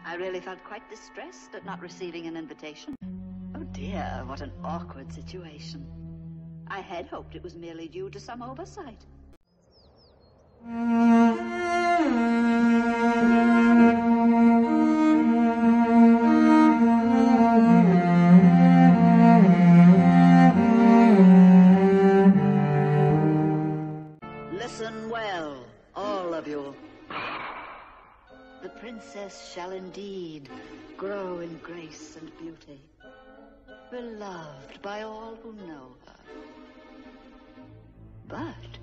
I really felt quite distressed at not receiving an invitation. Oh dear, what an awkward situation. I had hoped it was merely due to some oversight. Listen well, all of you. The princess shall indeed grow in grace and beauty, beloved by all who know her. But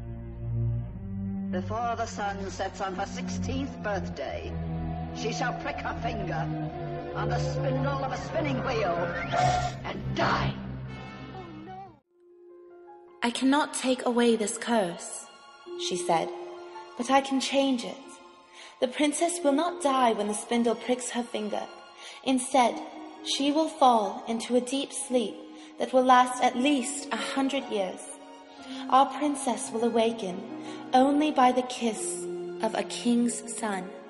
before the sun sets on her 16th birthday, she shall prick her finger on the spindle of a spinning wheel and die. Oh no. I cannot take away this curse, she said, but I can change it. The princess will not die when the spindle pricks her finger. Instead, she will fall into a deep sleep that will last at least 100 years. Our princess will awaken only by the kiss of a king's son.